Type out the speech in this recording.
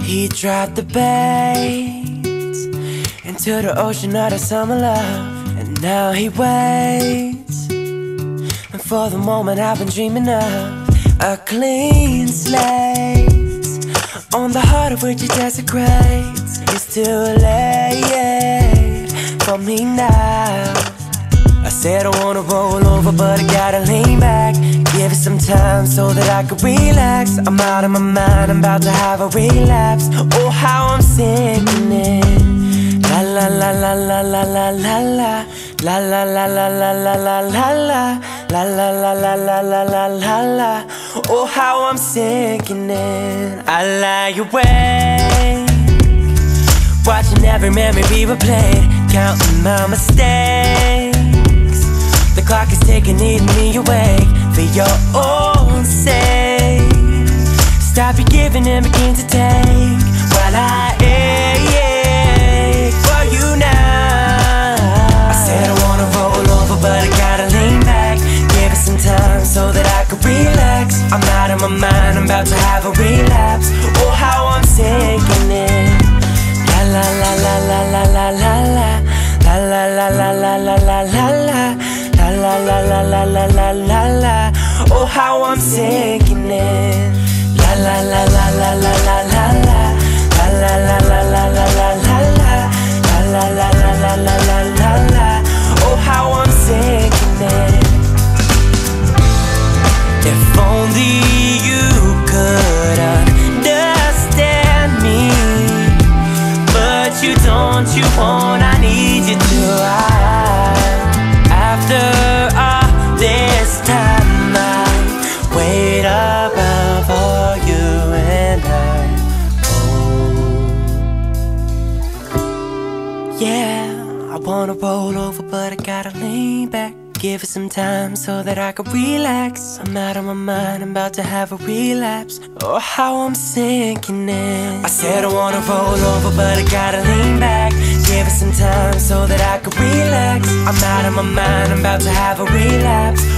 He dropped the bait into the ocean of the summer love, and now he waits. And for the moment I've been dreaming of a clean slate on the heart of which it desecrates. It's too late for me now. I said I wanna roll over, but I gotta lean back. Give it some time so that I could relax. I'm out of my mind, I'm about to have a relapse. Oh, how I'm sinking in. La la la la la la la la la. La la la la la la la la la. La la la la la la la la la. Oh, how I'm sinking in. I lie awake, watching every memory be replayed, counting my mistakes. The clock is ticking, needing me awake for your own sake. Stop your giving and begin to take while I ache for you now. I said I wanna roll over, but I gotta lean back. Give it some time so that I could relax. I'm out of my mind, I'm about to have a relapse. Oh, how I'm sinking in. La la la la la la la la la. La la la la la la la la la. La la la la la la la la. Oh, how I'm sinking in. La la la la la la la la la. La la la la la la la la la. La la la la la la la la. Oh, how I'm sinking in. If only you could understand me, but you don't, you won't, I need you to. After all this time, I wait up for you and I. Oh, yeah, I wanna roll over, but I gotta lean back. Give it some time so that I could relax. I'm out of my mind, I'm about to have a relapse. Oh, how I'm sinking in. I said I wanna roll over, but I gotta lean back. Give it some time so that I could relax. I'm out of my mind, I'm about to have a relapse.